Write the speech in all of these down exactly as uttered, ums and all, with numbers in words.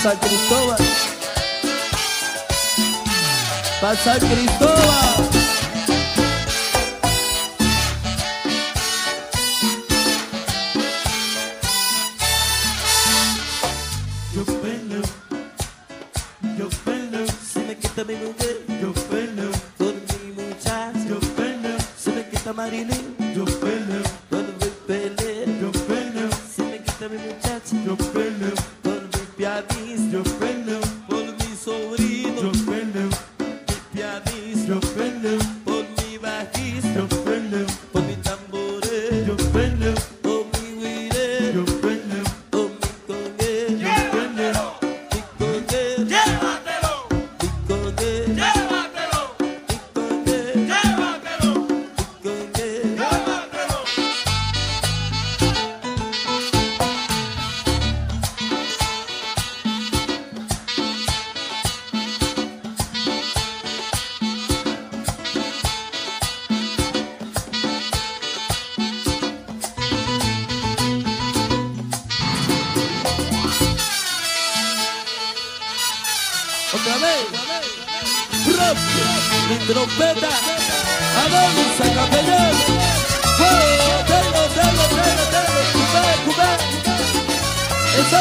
San Cristóbal, pa' San Cristóbal. Yo pelo, yo pelo, se me quita mi mujer. Yo pelo, por mi muchacho. Yo pelo, se me quita Marilyn. Yo pelo, por mi pelea. Yo pelo, se me quita mi muchacho. Yo pelo, por mi pianista. Yo pelo, por mi sobrino. Yo pelo, mi pianista. Yo pelo, por mi bajista. Yo pelo, por mi tamborero. Yo pelo, por mi guirero. Yo pelo, por mi conguero. Yo pelo, mi conguero. Llévatelo, Mi conguero. llévatelo, Mi conguero. llévatelo, Mi conguero. llévatelo. Otra vez. Rock, mi trompeta. Avanza, capellán. Fuego, tengo, tengo, tengo, tengo. Cubé, cubé. Eso.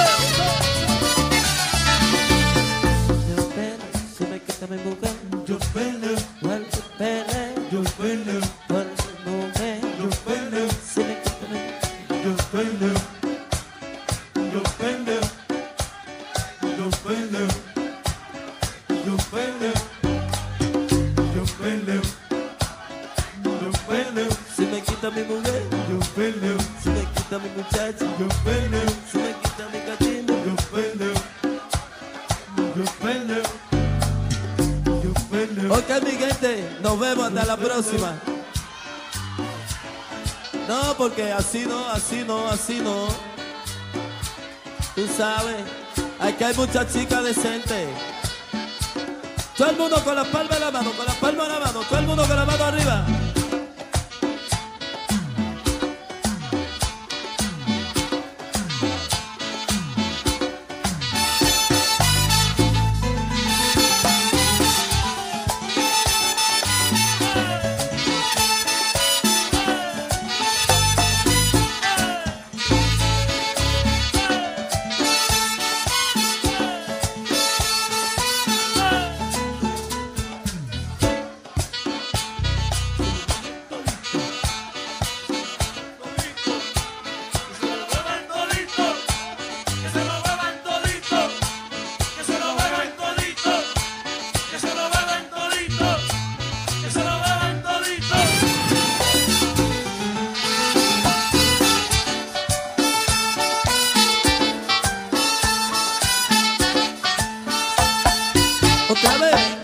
Yo pelo, se me quita mi mujer. Yo pelo, Por mi pelea. yo pelo, Por mi mujer. yo pelo, Se me quita mi yo pelo, yo pelo, yo pelo, yo pelo, yo pelo, yo pelo, Se me quita mi mujer. yo pelo, Se me quita mi muchacho. yo pelo, Se me quita mi gatino. yo pelo, yo pelo, yo pelo. Ok, mi gente, nos vemos hasta la próxima. No, porque así no, así no, así no. Tú sabes, aquí hay muchas chicas decentes. Todo el mundo con la palma en la mano, con la palma en la mano, todo el mundo con la mano arriba. Que se lo beban todito, que se lo beban todito, que se lo beban todito, que se lo beban todito. Otra vez.